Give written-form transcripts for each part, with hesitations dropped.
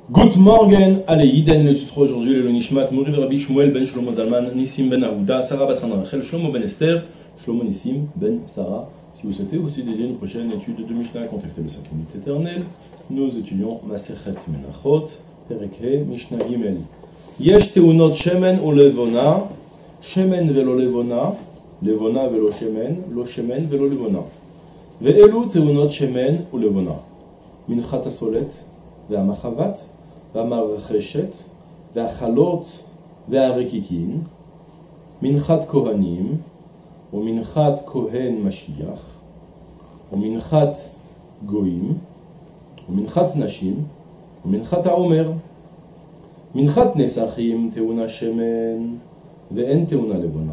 Good morning, allez, Yiden, le titre aujourd'hui, le Nishmat, Mouriv Rabbi Shmuel ben Shlomo Zalman, Nissim ben Aouda, Sarah Batran Rachel, Shlomo ben Esther, Shlomo Nissim ben Sarah. Si vous souhaitez aussi dédier une prochaine étude de Mishnah, contactez le 5 minutes éternel. Nous étudions Masechet Menachot, Perek Mishnah Gimel. Yesh teunot shemen ou levona, shemen velo levona, levona velo shemen, lo shemen velo levona. Ve'elu teunot shemen ou levona. Minchat asolet, ve'amachavat, והמרחשת, והחלות, והרקיקין, מנחת כהנים, ומנחת כהן משיח, ומנחת גויים, ומנחת נשים, ומנחת העומר. מנחת נסחים טעונה שמן, ואין טעונה לבונה.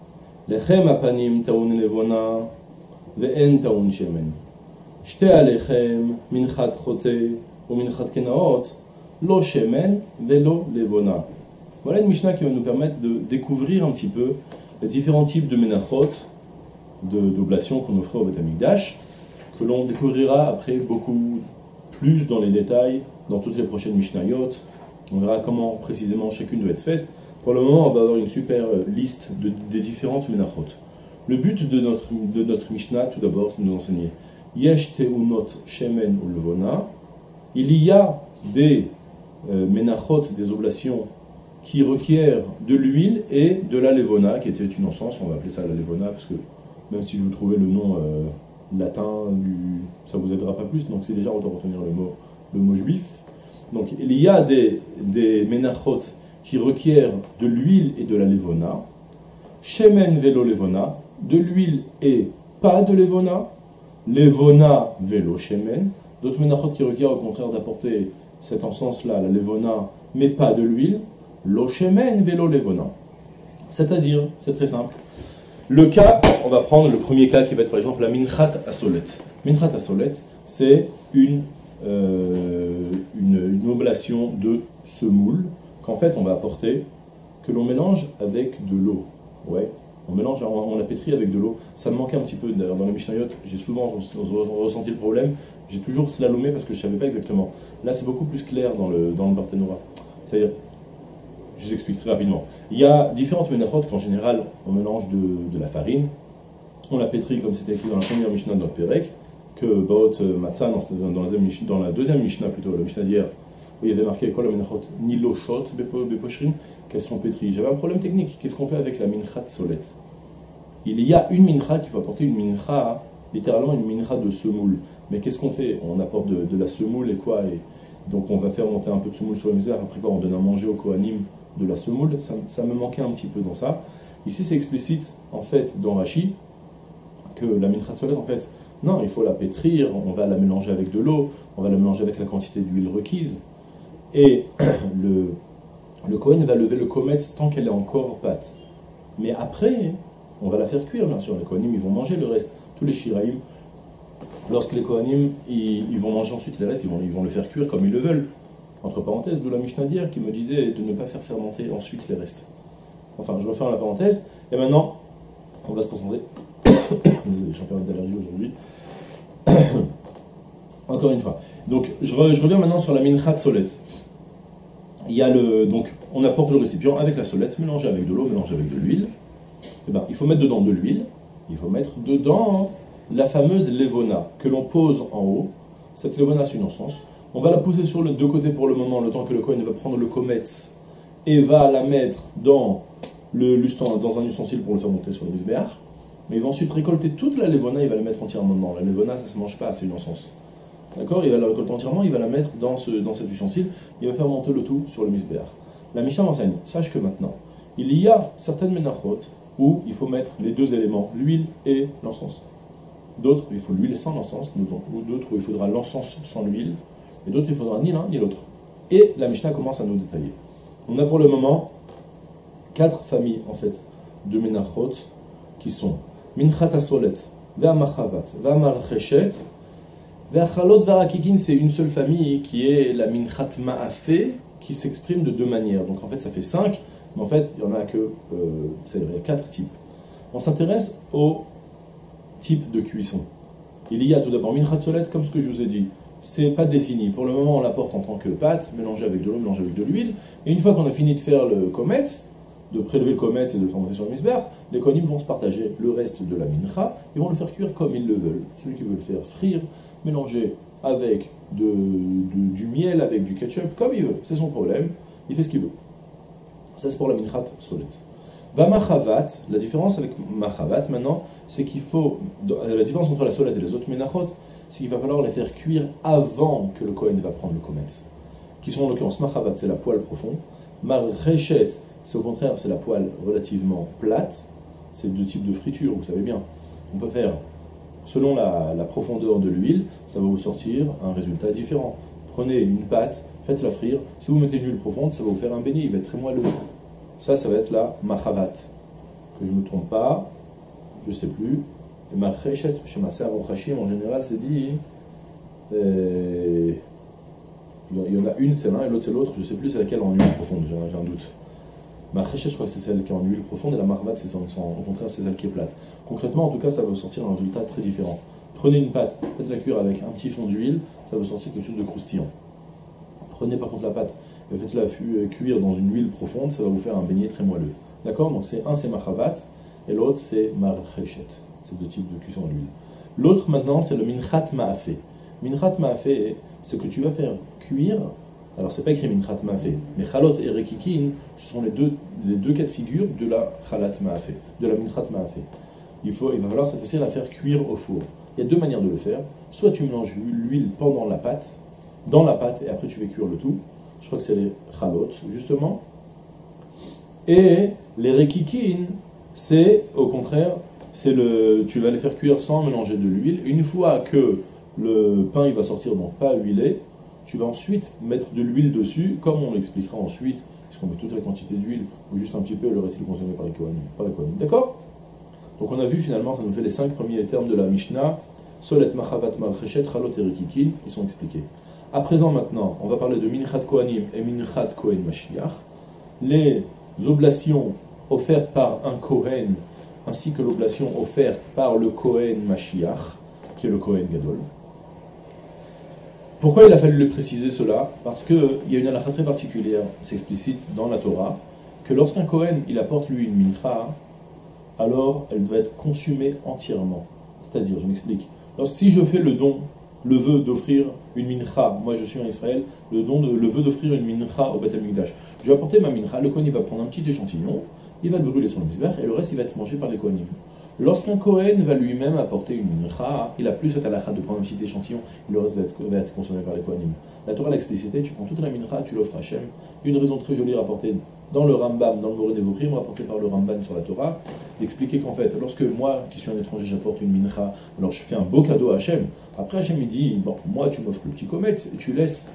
לחם הפנים טעון לבונה, ואין טעון שמן. שתי הלחם, מנחת חוטא, ומנחת קנאות, Lo shemen velo levona. Voilà une Mishnah qui va nous permettre de découvrir un petit peu les différents types de menachot, d'oblations qu'on offrait au Beth Amikdash, que l'on découvrira après beaucoup plus dans les détails dans toutes les prochaines Mishnayot. On verra comment précisément chacune doit être faite. Pour le moment, on va avoir une super liste des différentes menachot. Le but de notre Mishnah, tout d'abord, c'est de nous enseigner Yesh teunot shemen ou levona. Il y a des menachot, des oblations qui requièrent de l'huile et de la levona, qui était une encens, on va appeler ça la levona, parce que même si je vous trouvais le nom latin, ça ne vous aidera pas plus, donc c'est déjà autant retenir le mot juif. Donc il y a des menachot qui requièrent de l'huile et de la levona, shemen velo levona, de l'huile et pas de levona, levona velo shemen, d'autres menachot qui requièrent au contraire d'apporter cet encens-là, la levona, mais pas de l'huile, lo shemen velo levona. C'est-à-dire, c'est très simple. Le cas, on va prendre le premier cas qui va être par exemple la minchat asolet. Minchat asolet, c'est une oblation de semoule qu'en fait on va apporter, que l'on mélange avec de l'eau. Ouais, on la pétrit avec de l'eau. Ça me manquait un petit peu d'ailleurs dans les Mishnayot, j'ai souvent ressenti le problème. J'ai toujours slalomé parce que je ne savais pas exactement. Là, c'est beaucoup plus clair dans le Barthénora. C'est-à-dire, je vous explique très rapidement. Il y a différentes menachot qu'en général, on mélange de la farine. On la pétrit comme c'était écrit dans la première Mishnah de notre Pérec, que Baot Matzah, dans la deuxième Mishnah plutôt, la Mishnah d'hier, où il y avait marqué Kol menachot niloshot beposhrin, qu'elles sont pétries. J'avais un problème technique. Qu'est-ce qu'on fait avec la minchat solet? Il y a une mincha qu'il faut apporter, une mincha, littéralement une mincha de semoule. Mais qu'est-ce qu'on fait? On apporte de la semoule et quoi? Et donc on va faire monter un peu de semoule sur le misère, après quoi on donne à manger au kohanim de la semoule. Ça me manquait un petit peu dans ça. Ici c'est explicite en fait dans Rashi que la mincha de solet en fait, non, il faut la pétrir, on va la mélanger avec de l'eau, on va la mélanger avec la quantité d'huile requise. Et le kohen va lever le kometz tant qu'elle est encore pâte. Mais après, on va la faire cuire bien sûr, les kohanim ils vont manger le reste, tous les shiraïm. Lorsque les Kohanim, ils vont manger ensuite les restes, ils vont le faire cuire comme ils le veulent. Entre parenthèses, de la Mishnah d'hier qui me disait de ne pas faire fermenter ensuite les restes. Enfin, je referme la parenthèse. Et maintenant, on va se concentrer. Désolé, je suis un peu d'allergie aujourd'hui. Encore une fois. Donc, je reviens maintenant sur la minchat solet. Il y a donc, on apporte le récipient avec la solette, mélangé avec de l'eau, mélangé avec de l'huile. Et ben, il faut mettre dedans de l'huile. Il faut mettre dedans la fameuse levona que l'on pose en haut. Cette levona, c'est une encens. On va la poser sur les deux côtés pour le moment, le temps que le kohen va prendre le kometz et va la mettre dans un ustensile pour le faire monter sur le misbéach. Il va ensuite récolter toute la levona, il va la mettre entièrement dedans. La levona, ça ne se mange pas, c'est une encens. D'accord? Il va la récolter entièrement, il va la mettre dans cet ustensile, il va faire monter le tout sur le misbéach. La Mishnah m'enseigne, sache que maintenant, il y a certaines menachot où il faut mettre les deux éléments, l'huile et l'encens. D'autres, il faut l'huile sans l'encens, ou d'autres où il faudra l'encens sans l'huile, et d'autres, il faudra ni l'un ni l'autre. Et la Mishnah commence à nous détailler. On a pour le moment 4 familles, en fait, de menachot, qui sont minchat asolet, ve'amachavat, ve'amarcheshet, ve'achalot, ve'arakikin, c'est une seule famille qui est la minchat ma'afé, qui s'exprime de 2 manières. Donc en fait, ça fait 5, mais en fait, il n'y en a que, c'est-à-dire il y a 4 types. On s'intéresse au type de cuisson. Il y a tout d'abord minchat solet, comme ce que je vous ai dit, c'est pas défini. Pour le moment, on l'apporte en tant que pâte, mélangée avec de l'eau, mélangée avec de l'huile. Et une fois qu'on a fini de faire le kometz, de prélever le kometz et de le faire monter sur le misber, les kohanim vont se partager le reste de la mincha, ils vont le faire cuire comme ils le veulent. Celui qui veut le faire frire, mélanger avec du miel, avec du ketchup, comme il veut. C'est son problème, il fait ce qu'il veut. Ça, c'est pour la minchat solet. Va machavat, la différence avec machavat maintenant, c'est qu'il faut, la différence entre la solet et les autres menachot, c'est qu'il va falloir les faire cuire avant que le kohen va prendre le kometz. Qui sont en l'occurrence machavat, c'est la poêle profonde, marrechet, c'est au contraire, c'est la poêle relativement plate, c'est deux types de friture, vous savez bien. On peut faire, selon la profondeur de l'huile, ça va vous sortir un résultat différent. Prenez une pâte, faites-la frire, si vous mettez une huile profonde, ça va vous faire un beignet, il va être très moelleux. Ça va être la machavat. Que je ne me trompe pas, je ne sais plus. Et ma chechet, chez ma sœur Rochachim, en général, c'est dit. Il y en a une, c'est l'un, et l'autre, c'est l'autre. Je ne sais plus c'est laquelle en huile profonde, j'ai un doute. Ma chechet, je crois que c'est celle qui est en huile profonde, et la machavat, c'est au contraire, c'est celle qui est plate. Concrètement, en tout cas, ça va vous sortir un résultat très différent. Prenez une pâte, faites-la cuire avec un petit fond d'huile, ça va vous sortir quelque chose de croustillant. Prenez par contre la pâte et faites-la cuire dans une huile profonde, ça va vous faire un beignet très moelleux. D'accord? Donc un c'est machavat et l'autre c'est marrechet. C'est deux types de cuisson à l'huile. L'autre maintenant c'est le minchat ma'afé. Minchat ma'afé, c'est que tu vas faire cuire, alors c'est pas écrit minchat ma'afé, mais chalot et rekikin, ce sont les deux cas de figure de la chalat ma'afé, de la minchat ma'afé. Il va falloir cette fois-ci la faire cuire au four. Il y a deux manières de le faire. Soit tu mélanges l'huile pendant la pâte, dans la pâte, et après tu fais cuire le tout. Je crois que c'est les chalot, justement. Et les rekikin, c'est au contraire, tu vas les faire cuire sans mélanger de l'huile. Une fois que le pain il va sortir, donc pas huilé, tu vas ensuite mettre de l'huile dessus, comme on l'expliquera ensuite, puisqu'on met toute la quantité d'huile, ou juste un petit peu, le reste il est consommé par les kohanim. D'accord? Donc on a vu finalement, ça nous fait les 5 premiers termes de la Mishnah, Solet, Machavat, Marchechet, Chalot et Rekikin, ils sont expliqués. À présent maintenant, on va parler de Minchat Kohanim et Minchat Kohen Mashiach, les oblations offertes par un Kohen, ainsi que l'oblation offerte par le Kohen Mashiach, qui est le Kohen Gadol. Pourquoi il a fallu le préciser cela? Parce qu'il y a une halakha très particulière, c'est explicite dans la Torah, que lorsqu'un Kohen il apporte lui une mincha, alors elle doit être consumée entièrement. C'est-à-dire, je m'explique. Si je fais le vœu d'offrir une mincha, moi je suis en Israël, le vœu d'offrir une mincha au Beth HaMikdash, je vais apporter ma mincha, le Kohen il va prendre un petit échantillon, il va le brûler sur le misbech, et le reste il va être mangé par les Kohanim. Lorsqu'un Kohen va lui-même apporter une mincha, il a plus cette halakha de prendre un petit échantillon, et le reste va être consommé par les Kohanim. La Torah l'a explicité, tu prends toute la mincha, tu l'offres à Hachem. Une raison très jolie rapportée dans le Rambam, dans le Moreh Nevuchim, rapportée par le Ramban sur la Torah, d'expliquer qu'en fait, lorsque moi, qui suis un étranger, j'apporte une mincha, alors je fais un beau cadeau à Hachem. Après Hachem il dit, bon, moi tu m'offres le petit kometz, et tu laisses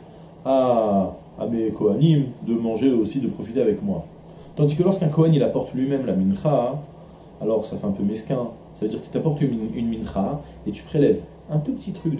à mes Kohanim de manger aussi, de profiter avec moi. Tandis que lorsqu'un Kohen il apporte lui-même la mincha, alors ça fait un peu mesquin. Ça veut dire que tu apportes une mincha et tu prélèves un tout petit truc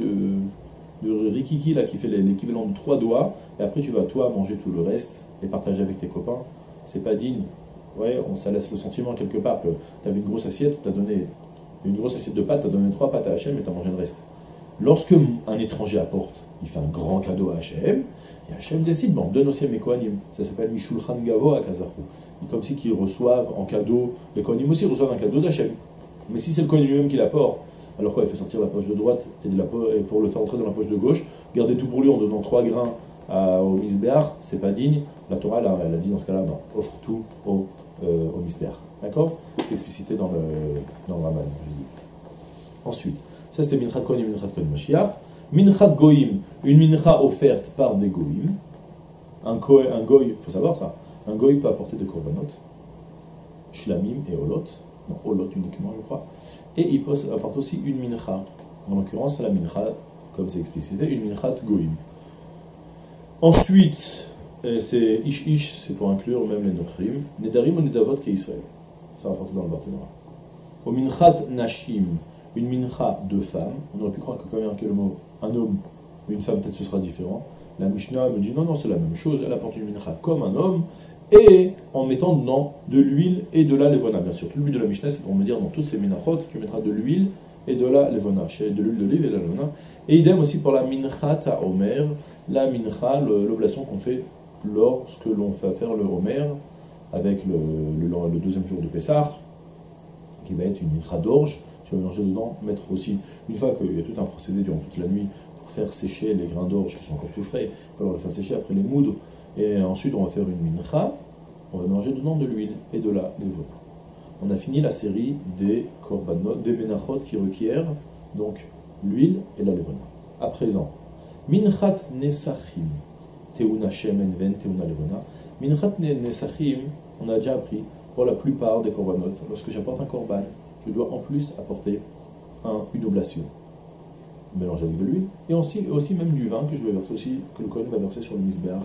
de rikiki là, qui fait l'équivalent de 3 doigts, et après tu vas toi manger tout le reste et partager avec tes copains. C'est pas digne. Ouais, ça laisse le sentiment quelque part que tu avais une grosse assiette, tu as donné une grosse assiette de pâtes, tu as donné 3 pâtes à Hachem et tu as mangé le reste. Lorsque un étranger apporte, il fait un grand cadeau à Hachem, et Hachem décide, bon, donne aussi à mes Kohanim. Ça s'appelle Mishulchan Gavo à Kazakhou. Comme si qu'ils reçoivent en cadeau, les Kohanim aussi reçoivent un cadeau d'Hachem. Mais si c'est le Kohen lui-même qui l'apporte, alors quoi, il fait sortir la poche de droite et pour le faire entrer dans la poche de gauche, garder tout pour lui en donnant 3 grains au misbéach, c'est pas digne. La Torah, elle a dit dans ce cas-là, non, offre tout au misbéach. D'accord? C'est explicité dans le Rambam. Ensuite, ça c'était Minchat Kohanim, Minchat Kohen Mashiach. Minchat Goïm, une mincha offerte par des Goïm. Un goï, il faut savoir ça, un goï peut apporter des korbanot, shlamim et olot, non, olot uniquement je crois, et il peut apporter aussi une mincha. En l'occurrence, c'est la mincha, comme c'est explicité, une minchat Goïm. Ensuite, c'est ish, c'est pour inclure même les nochrim, nedarim ou nedavot qui est Israël. Ça rapporté dans le Barthénora. Au minchat nashim, une mincha de femmes. On aurait pu croire que quand il y a le mot un homme ou une femme, peut-être ce sera différent. La Mishnah me dit non, c'est la même chose. Elle apporte une mincha comme un homme et en mettant dedans de l'huile et de la levona. Bien sûr, tout le but de la Mishnah, c'est pour me dire dans toutes ces minachot, tu mettras de l'huile et de la levona, de l'huile d'olive et de la levona. Et idem aussi pour la minchat à Omer, la mincha, l'oblation qu'on fait lorsque l'on fait faire le Omer, avec le deuxième jour de Pessah, qui va être une mincha d'orge. Tu vas mélanger dedans, mettre aussi, une fois qu'il y a tout un procédé durant toute la nuit pour faire sécher les grains d'orge qui sont encore tout frais, il va falloir les faire sécher après les moudre, et ensuite on va faire une mincha, on va mélanger dedans de l'huile et de la levona. On a fini la série des korbanot, des menachot qui requièrent donc l'huile et la levona. À présent, minchat nesachim, teuna shemen ven teuna levona. Minchat nesachim, on a déjà appris pour la plupart des korbanot, lorsque j'apporte un korban, je dois en plus apporter une oblation, mélangée avec de l'huile, et aussi même du vin que je vais verser aussi, que le Kohen va verser sur le misbéach.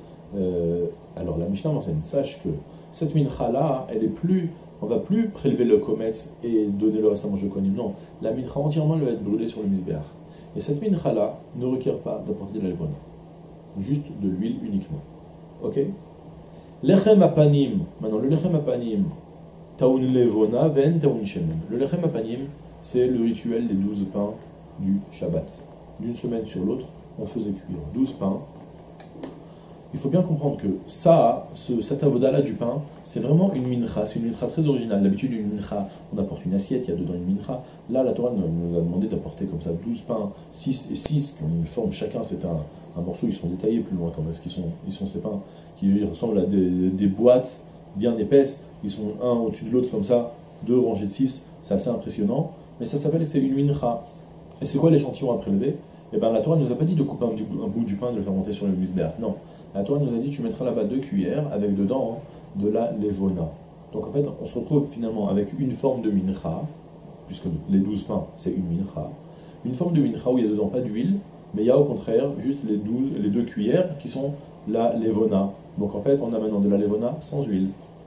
Alors la Mishnah m'enseigne, sache que cette mincha là, on va plus prélever le kometz et donner le reste à manger au Kohen. Non, la mincha entièrement elle va être brûlée sur le misbéach. Et cette mincha là ne requiert pas d'apporter de la levona, juste de l'huile uniquement. Ok? Lechem apanim, maintenant le lechem apanim, taoun levona ven taoun shemen. Le lechem apanim, c'est le rituel des 12 pains du Shabbat. D'une semaine sur l'autre, on faisait cuire 12 pains. Il faut bien comprendre que cette avoda-là du pain, c'est vraiment une mincha, c'est une mincha très originale. D'habitude, une mincha, on apporte une assiette, il y a dedans une mincha. Là, la Torah nous a demandé d'apporter comme ça 12 pains, 6 et 6, qui ont une forme, chacun c'est un morceau, ils sont détaillés plus loin quand même, parce qu'ils sont ces pains qui ressemblent à des boîtes bien épaisses, ils sont un au-dessus de l'autre comme ça, 2 rangées de 6, c'est assez impressionnant, mais ça s'appelle, c'est une mincha. Et c'est quoi l'échantillon à prélever? Eh bien, la Torah ne nous a pas dit de couper un bout du pain et de le faire monter sur le misbéach. Non. La Torah nous a dit tu mettras là-bas 2 cuillères avec dedans de la levona. Donc en fait, on se retrouve finalement avec une forme de mincha, puisque les 12 pains, c'est une mincha. Une forme de mincha où il n'y a dedans pas d'huile, mais il y a au contraire juste les 2 cuillères qui sont la levona. Donc en fait, on a maintenant de la levona sans huile.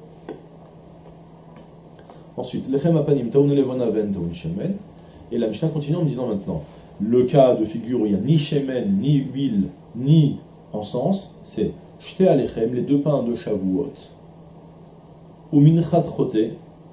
Ensuite, lechem apanim taoun levona ven taoun shemen. Et la Mishnah continue en me disant maintenant, le cas de figure où il n'y a ni shemen, ni huile, ni encens, c'est shte alechem, les 2 pains de Shavuot, ou minchat choté,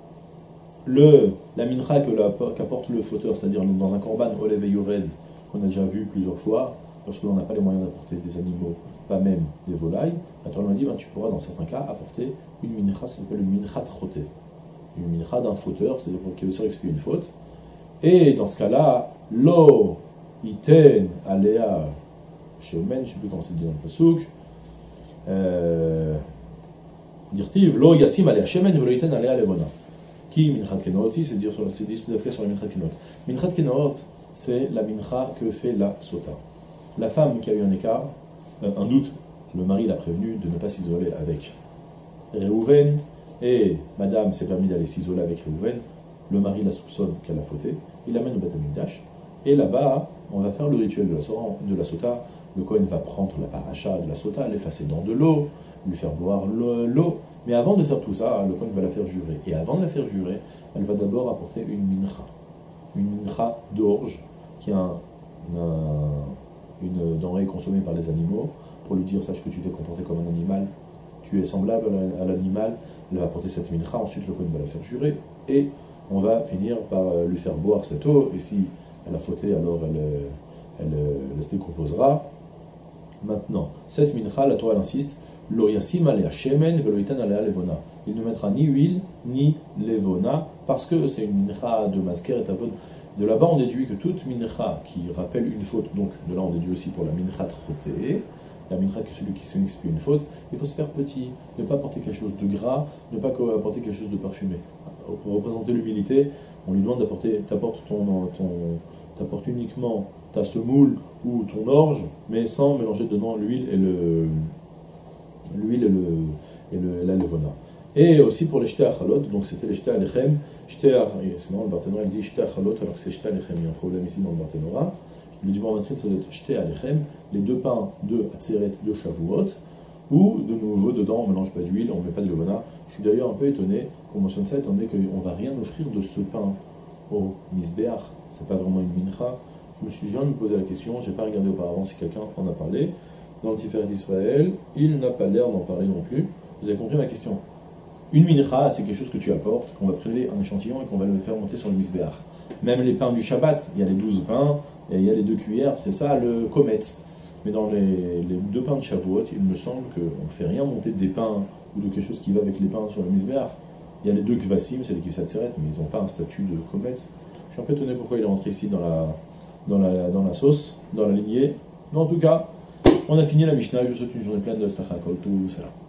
la mincha qu'apporte le fauteur, c'est-à-dire dans un korban olev et yored, qu'on a déjà vu plusieurs fois, lorsque l'on n'a pas les moyens d'apporter des animaux, pas même des volailles, la Torah m'a dit, tu pourras dans certains cas apporter une mincha, ça s'appelle une minchat choté, une mincha d'un fauteur, c'est-à-dire qui veut se expier une faute. Et dans ce cas-là, lo iten alea shemen, je ne sais plus comment c'est dit dans le pasuk, dirtiv lo yasim alea shemen velo iten alea levona. Qui minchat kenot, c'est dit tout à fait sur la minchat kenot. Minchat kenot, c'est la mincha que fait la sota. La femme qui a eu un écart, un doute, le mari l'a prévenu de ne pas s'isoler avec Réhouven, et madame s'est permis d'aller s'isoler avec Réhouven. Le mari la soupçonne qu'elle a fauté, il l'amène au Beth Amikdash, et là-bas, on va faire le rituel de la sota. Le Kohen va prendre la paracha de la sota, l'effacer dans de l'eau, lui faire boire l'eau, mais avant de faire tout ça, le Kohen va la faire jurer. Et avant de la faire jurer, elle va d'abord apporter une mincha d'orge, qui est une denrée consommée par les animaux, pour lui dire, sache que tu t'es comporté comme un animal, tu es semblable à l'animal. Elle va apporter cette mincha, ensuite le Kohen va la faire jurer, et on va finir par lui faire boire cette eau, et si elle a fauté, alors elle se décomposera. Maintenant, cette mincha, la Torah insiste, lo yasim alea shemen velo iten alea levona. Il ne mettra ni huile, ni levona, parce que c'est une mincha de masker et avon. De là-bas, on déduit que toute mincha qui rappelle une faute, donc de là on déduit aussi pour la mincha troté, la mincha que celui qui se expie une faute, il faut se faire petit, ne pas apporter quelque chose de gras, ne pas apporter quelque chose de parfumé. Pour représenter l'humilité, on lui demande t'apportes uniquement ta semoule ou ton orge, mais sans mélanger dedans l'huile et la levona. Et aussi pour les shte achalot, donc c'était les shte alechem, c'est marrant, le Barthénora il dit shte achalot alors que c'est shte alechem, il y a un problème ici dans le Barthénora. Le dimanche matin, ça doit être shte alechem, les 2 pains de Atzeret de Shavuot, ou de nouveau dedans on ne mélange pas d'huile, on ne met pas de levona. Je suis d'ailleurs un peu étonné qu'on mentionne ça, étant donné qu'on ne va rien offrir de ce pain au misbéach, c'est pas vraiment une mincha. Je viens de me poser la question, je n'ai pas regardé auparavant si quelqu'un en a parlé. Dans le Tiferet Israël, il n'a pas l'air d'en parler non plus. Vous avez compris ma question? Une mincha, c'est quelque chose que tu apportes, qu'on va prélever un échantillon et qu'on va le faire monter sur le misbéach. Même les pains du Shabbat, il y a les 12 pains et il y a les 2 cuillères, c'est ça le kometz. Mais dans les 2 pains de Shavuot, il me semble qu'on ne fait rien monter des pains ou de quelque chose qui va avec les pains sur le misbéach. Il y a les 2 kvasim, c'est les kivsatzeret, mais ils n'ont pas un statut de kometz. Je suis un peu étonné pourquoi il est rentré ici dans la sauce, dans la lignée. Mais en tout cas, on a fini la Mishnah. Je vous souhaite une journée pleine de Smacha Kol, tout ça.